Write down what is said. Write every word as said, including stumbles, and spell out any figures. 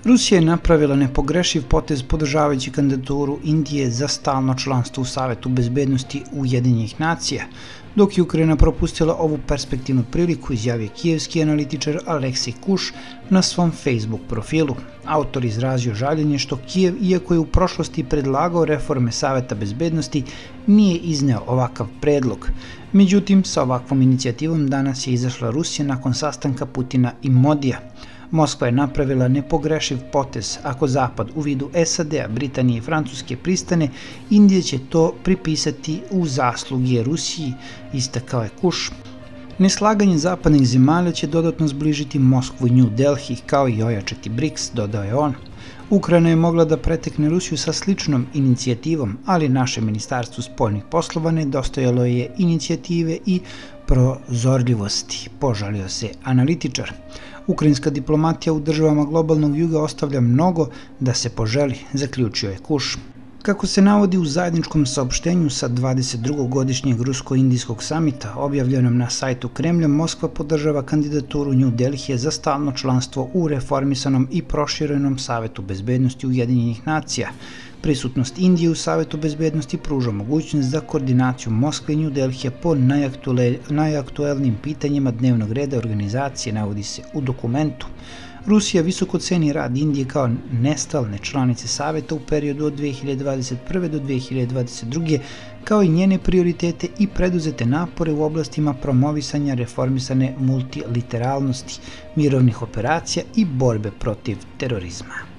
Rusija je napravila nepogrešiv potez podržavajući kandidaturu Indije za stalno članstvo u Savetu bezbednosti Ujedinjenih nacija, dok je Ukrajina propustila ovu perspektivnu priliku, izjavio kijevski analitičar Aleksej Kuš na svom Facebook profilu. Autor izrazio žaljenje što Kijev, iako je u prošlosti predlagao reforme Saveta bezbednosti, nije izneo ovakav predlog. Međutim, sa ovakvom inicijativom danas je izašla Rusija nakon sastanka Putina i Modija. Moskva je napravila nepogrešiv potez. Ako Zapad u vidu S A D-a, Britanije i Francuske pristane, Indija će to pripisati u zasluge Rusiji, istakao je Kuš. Neslaganje zapadnih zemalja će dodatno zbližiti Moskvu i New Delhi, kao i ojačati BRICS, dodao je on. Ukrajina je mogla da pretekne Rusiju sa sličnom inicijativom, ali naše ministarstvo spoljnih poslova nedostajalo je inicijative i prozorljivosti, požalio se analitičar. Ukrajinska diplomatija u državama globalnog juga ostavlja mnogo da se poželi, zaključio je Kuš. Kako se navodi u zajedničkom saopštenju sa dvadeset drugog godišnjeg rusko-indijskog samita objavljenom na sajtu Kremlja, Moskva podržava kandidaturu New Delhije za stalno članstvo u reformisanom i proširenom Savetu bezbednosti Ujedinjenih nacija. Prisutnost Indije u Savetu bezbednosti pruža mogućnost za koordinaciju Moskve i New Delhije po najaktuelnijim pitanjima dnevnog reda organizacije, navodi se u dokumentu. Rusija visoko ceni rad Indije kao nestalne članice Saveta u periodu od dve hiljade dvadeset prve do dve hiljade dvadeset druge, kao i njene prioritete i preduzete napore u oblastima promovisanja reformisane multiliteralnosti, mirovnih operacija i borbe protiv terorizma.